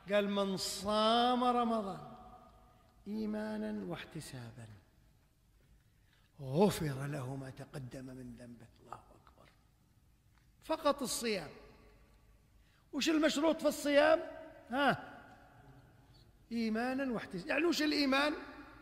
قال من صام رمضان إيمانا واحتسابا غفر له ما تقدم من ذنبه. الله أكبر. فقط الصيام. وش المشروط في الصيام؟ إيمانا واحتسابا. يعني وش الإيمان؟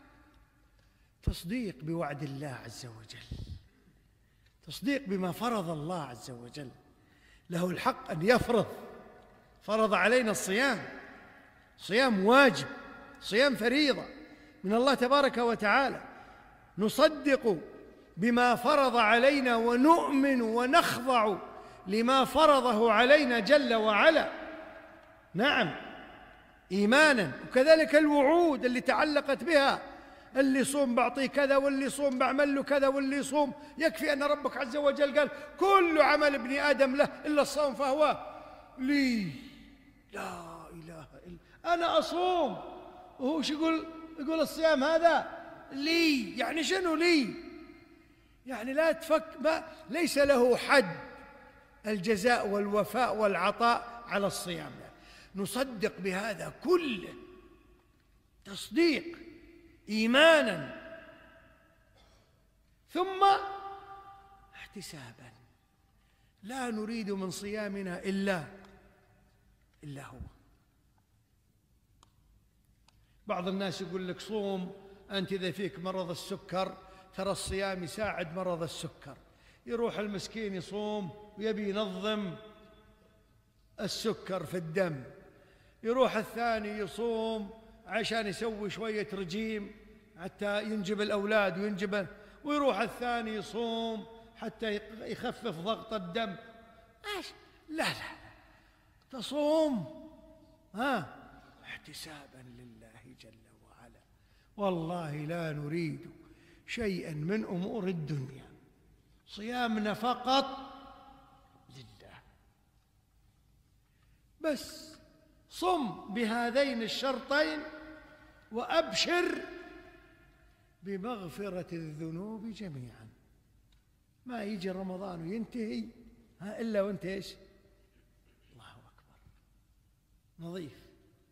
تصديق بوعد الله عز وجل، تصديق بما فرض الله عز وجل. له الحق أن يفرض، فرض علينا الصيام، صيام واجب، صيام فريضة من الله تبارك وتعالى. نصدق بما فرض علينا ونؤمن ونخضع لما فرضه علينا جل وعلا. نعم، إيمانا. وكذلك الوعود اللي تعلقت بها، اللي يصوم بعطيه كذا، واللي يصوم بعمل له كذا، واللي يصوم. يكفي أن ربك عز وجل قال كل عمل ابن آدم له إلا الصوم فهو لي. لا إله إلا أنا أصوم. وهو ايش يقول الصيام هذا لي. يعني شنو لي؟ يعني لا تفك، ليس له حد الجزاء والوفاء والعطاء على الصيام. نصدق بهذا كله تصديق إيمانا ثم احتسابا. لا نريد من صيامنا إلا هو. بعض الناس يقول لك صوم أنت إذا فيك مرض السكر، ترى الصيام يساعد مرض السكر. يروح المسكين يصوم ويبي ينظم السكر في الدم، يروح الثاني يصوم عشان يسوي شوية رجيم حتى ينجب الأولاد ويروح الثاني يصوم حتى يخفف ضغط الدم. لا تصوم احتسابا لله جل وعلا. والله لا نريد شيئا من أمور الدنيا، صيامنا فقط لله. بس صم بهذين الشرطين وأبشر بمغفرة الذنوب جميعا. ما يجي رمضان وينتهي إلا وانت ايش؟ الله أكبر، نظيف.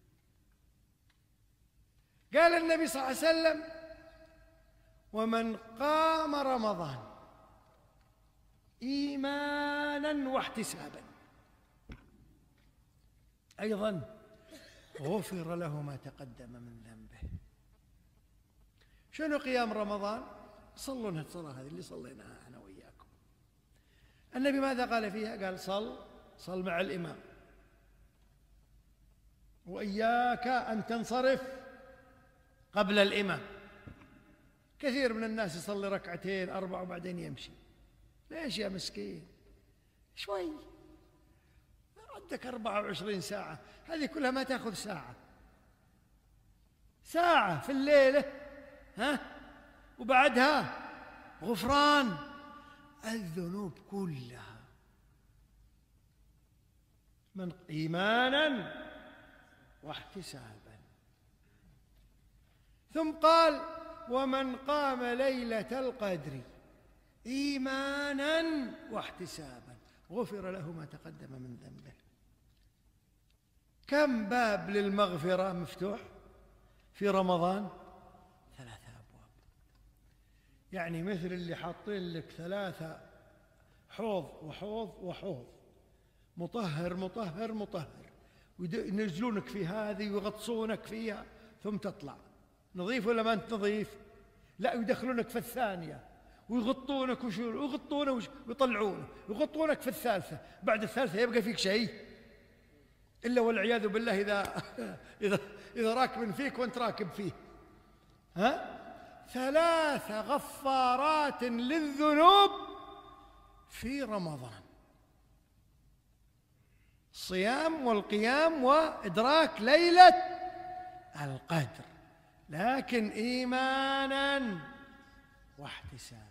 قال النبي صلى الله عليه وسلم ومن قام رمضان إيمانا واحتسابا أيضا غفر له ما تقدم من ذنبه. شنو قيام رمضان؟ صلوا الصلاة هذه اللي صليناها أنا وإياكم. النبي ماذا قال فيها؟ قال صل مع الإمام، وإياك أن تنصرف قبل الإمام. كثير من الناس يصلي ركعتين 4 وبعدين يمشي. ليش يا مسكين؟ شوي، عندك 24 ساعة، هذه كلها ما تأخذ ساعة في الليلة، وبعدها غفران الذنوب كلها. من إيمانا واحتسابا. ثم قال ومن قام ليلة القدر إيمانا واحتسابا غفر له ما تقدم من ذنبه. كم باب للمغفرة مفتوح في رمضان؟ 3 أبواب. يعني مثل اللي حاطين لك 3 حوض وحوض وحوض، مطهر مطهر مطهر، وينزلونك في هذه ويغطسونك فيها ثم تطلع. نظيف ولا ما أنت نظيف؟ لا، يدخلونك في الثانية ويغطونك ويطلعونك ويغطونك في الثالثة. بعد الثالثة يبقى فيك شيء إلا والعياذ بالله إذا راكب فيك وأنت راكب فيه. 3 غفارات للذنوب في رمضان: الصيام والقيام وإدراك ليلة القدر، لكن إيمانا واحتسابا.